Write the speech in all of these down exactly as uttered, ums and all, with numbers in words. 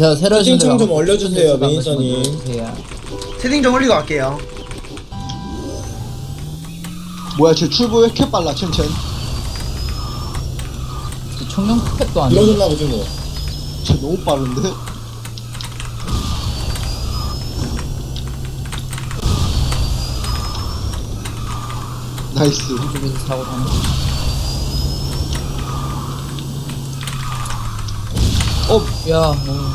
제가 새로 채팅창 좀 올려주세요, 매니저님. 채팅 좀 올리고 갈게요. 뭐야 쟤 출구 왜 이렇게 빨라 첸첸. 청룡 캡도 아니야. 이러셨나 보지 뭐. 쟤 너무 빠른데? 나이스. 이쪽에서 사고 다니. 어? 야, 뭐.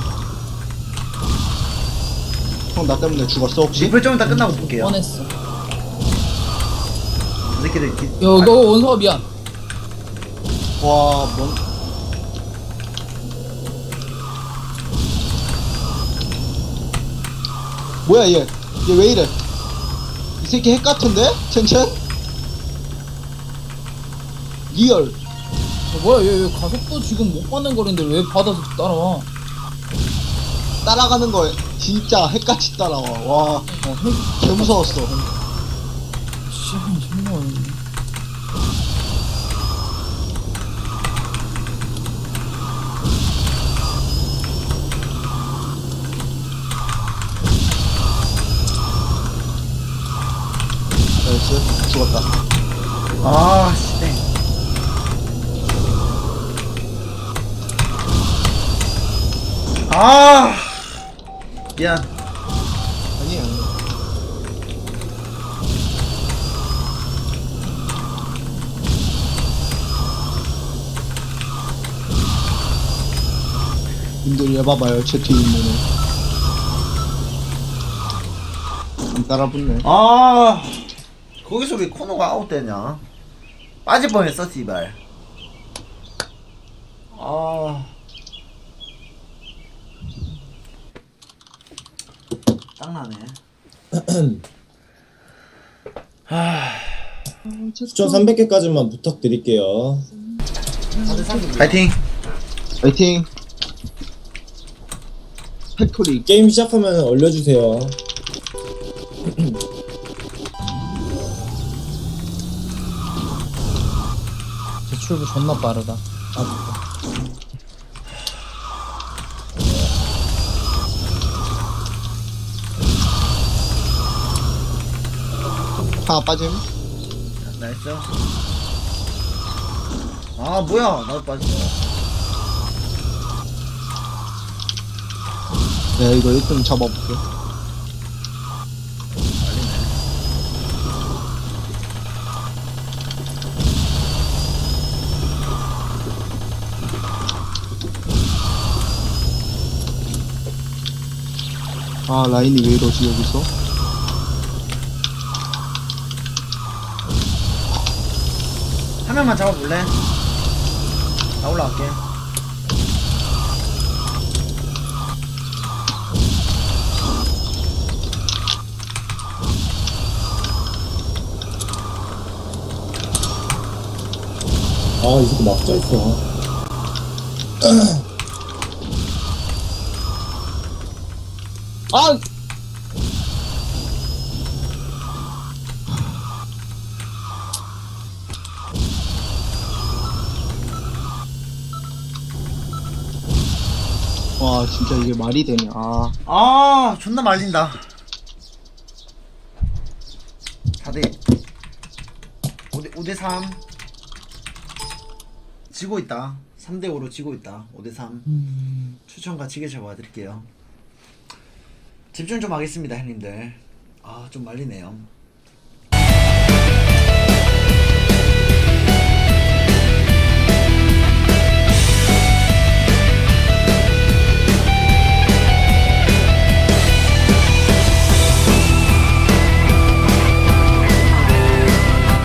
형 나 때문에 죽었어 혹시? 리플 좀 이따 끝나고 볼게요. 뻔했어. 이 새끼들 기... 야, 너 원서가 미안. 와 뭔... 뭐야 얘? 얘 왜 이래? 이 새끼 핵 같은데? 첸첸? 리얼. 야, 뭐야, 얘, 얘 가속도 지금 못 받는 거리인데 왜 받아서 따라와? 따라가는 거 진짜 핵같이 따라와. 와 어, 핵. 개 무서웠어. 씨, 정말 어렵네. 나이스. 죽었다. 아, 씨. 네. 아, 미안. 아니야. 님들 얘 봐봐요. 제 뒤에 있는 애. 안 따라붙네. 아, 거기서 왜 코너가 아웃되냐? 빠질 뻔했어, 씨발. 아, 짱나네. 수천 삼백 개까지만 부탁드릴게요. 파이팅. 파이팅. 팩토리. 게임 시작하면 올려주세요. 제 출구 존나 빠르다. 아, 하나 빠짐. 나이스. 아, 뭐야. 나도 빠졌어. 내가 이거 일 등 잡아볼게. 아 라인이 왜 이러지 여기서? 한 명만 잡아볼래? 나 올라갈게. 아, 이 새끼 막자 있어. 아! 와 진짜 이게 말이 되냐. 아, 아, 존나 말린다. 사 대 오 대 삼. 지고 있다. 삼 대 오로 지고 있다. 오 대 삼. 음... 추천과 지게 잡아드릴게요. 집중 좀 하겠습니다, 형님들. 아, 좀 말리네요.